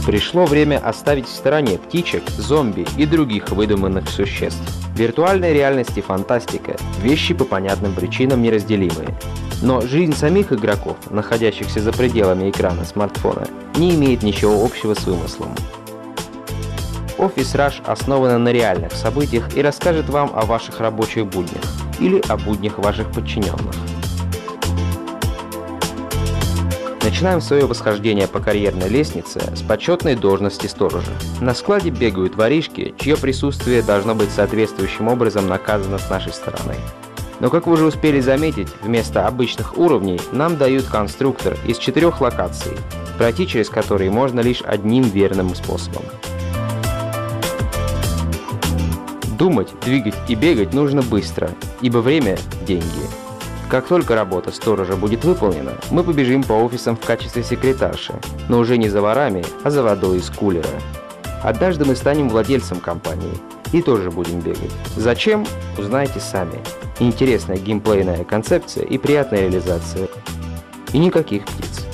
Пришло время оставить в стороне птичек, зомби и других выдуманных существ. Виртуальная реальность и фантастика – вещи по понятным причинам неразделимые. Но жизнь самих игроков, находящихся за пределами экрана смартфона, не имеет ничего общего с вымыслом. Office Rush основана на реальных событиях и расскажет вам о ваших рабочих буднях или о буднях ваших подчиненных. Начинаем свое восхождение по карьерной лестнице с почетной должности сторожа. На складе бегают воришки, чье присутствие должно быть соответствующим образом наказано с нашей стороны. Но, как вы уже успели заметить, вместо обычных уровней нам дают конструктор из 4 локаций, пройти через которые можно лишь одним верным способом. Думать, двигать и бегать нужно быстро, ибо время – деньги. Как только работа сторожа будет выполнена, мы побежим по офисам в качестве секретарши, но уже не за ворами, а за водой из кулера. Однажды мы станем владельцем компании и тоже будем бегать. Зачем? Узнаете сами. Интересная геймплейная концепция и приятная реализация. И никаких птиц.